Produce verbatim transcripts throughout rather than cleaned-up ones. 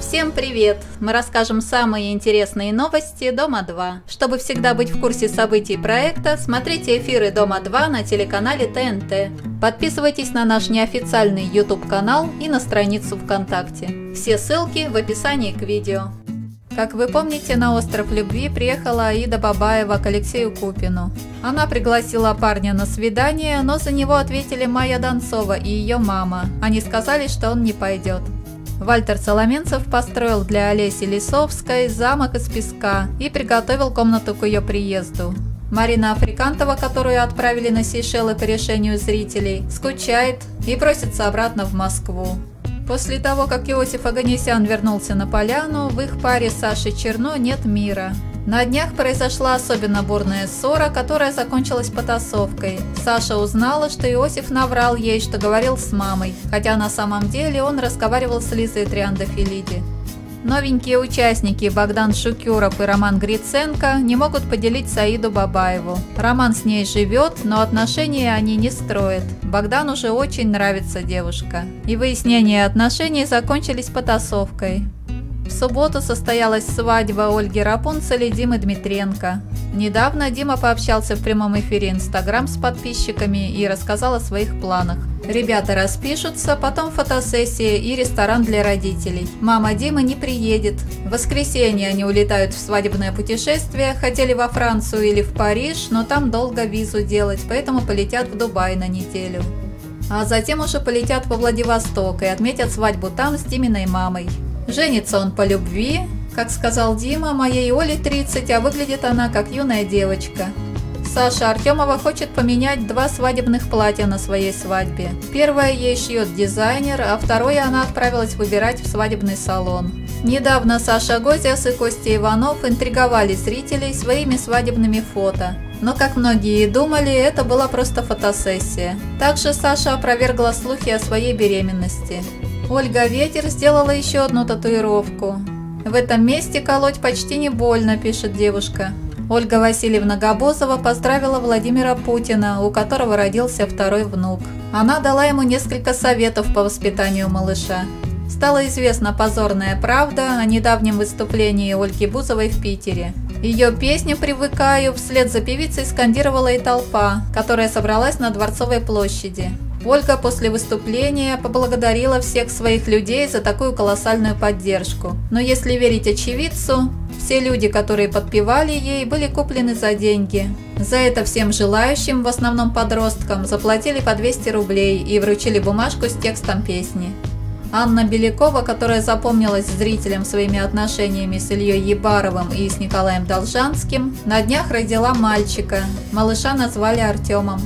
Всем привет! Мы расскажем самые интересные новости Дома два. Чтобы всегда быть в курсе событий проекта, смотрите эфиры Дома два на телеканале Т Н Т. Подписывайтесь на наш неофициальный YouTube канал и на страницу ВКонтакте. Все ссылки в описании к видео. Как вы помните, на остров Любви приехала Аида Бабаева к Алексею Купину. Она пригласила парня на свидание, но за него ответили Майя Донцова и ее мама. Они сказали, что он не пойдет. Вальтер Соломенцев построил для Олеси Лисовской замок из песка и приготовил комнату к ее приезду. Марина Африкантова, которую отправили на Сейшелы по решению зрителей, скучает и просится обратно в Москву. После того, как Иосиф Оганесян вернулся на поляну, в их паре Саши Черно нет мира. На днях произошла особенно бурная ссора, которая закончилась потасовкой. Саша узнала, что Иосиф наврал ей, что говорил с мамой, хотя на самом деле он разговаривал с Лизой Триандафилиди. Новенькие участники Богдан Шукюров и Роман Гриценко не могут поделить Саиду Бабаеву. Роман с ней живет, но отношения они не строят. Богдану же очень нравится девушка. И выяснение отношений закончились потасовкой. В субботу состоялась свадьба Ольги Рапунцель и Димы Дмитренко. Недавно Дима пообщался в прямом эфире Инстаграм с подписчиками и рассказал о своих планах. Ребята распишутся, потом фотосессия и ресторан для родителей. Мама Димы не приедет. В воскресенье они улетают в свадебное путешествие, хотели во Францию или в Париж, но там долго визу делать, поэтому полетят в Дубай на неделю. А затем уже полетят во Владивосток и отметят свадьбу там с Диминой мамой. Женится он по любви. Как сказал Дима, моей Оле тридцать, а выглядит она как юная девочка. Саша Артемова хочет поменять два свадебных платья на своей свадьбе. Первое ей шьет дизайнер, а второе она отправилась выбирать в свадебный салон. Недавно Саша Гозиас и Костя Иванов интриговали зрителей своими свадебными фото. Но, как многие и думали, это была просто фотосессия. Также Саша опровергла слухи о своей беременности. Ольга Ветер сделала еще одну татуировку. В этом месте колоть почти не больно, пишет девушка. Ольга Васильевна Габозова поздравила Владимира Путина, у которого родился второй внук. Она дала ему несколько советов по воспитанию малыша. Стала известна позорная правда о недавнем выступлении Ольги Бузовой в Питере. Ее песню «Привыкаю» вслед за певицей скандировала и толпа, которая собралась на Дворцовой площади. Ольга после выступления поблагодарила всех своих людей за такую колоссальную поддержку. Но если верить очевидцу, все люди, которые подпевали ей, были куплены за деньги. За это всем желающим, в основном подросткам, заплатили по двести рублей и вручили бумажку с текстом песни. Анна Белякова, которая запомнилась зрителям своими отношениями с Ильей Ебаровым и с Николаем Должанским, на днях родила мальчика. Малыша назвали Артемом.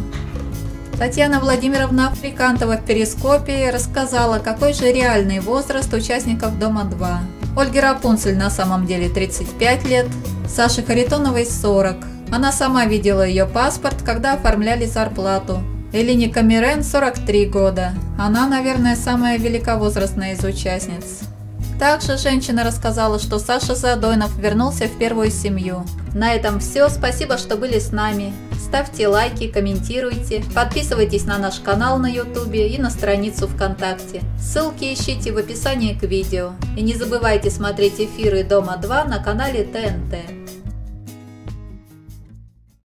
Татьяна Владимировна Африкантова в Перископе рассказала, какой же реальный возраст участников Дома два. Ольге Рапунцель на самом деле тридцать пять лет, Саше Харитоновой сорок. Она сама видела ее паспорт, когда оформляли зарплату. Элине Камерен сорок три года. Она, наверное, самая великовозрастная из участниц. Также женщина рассказала, что Саша Задойнов вернулся в первую семью. На этом все. Спасибо, что были с нами. Ставьте лайки, комментируйте, подписывайтесь на наш канал на ютубе и на страницу ВКонтакте. Ссылки ищите в описании к видео. И не забывайте смотреть эфиры Дома два на канале Т Н Т.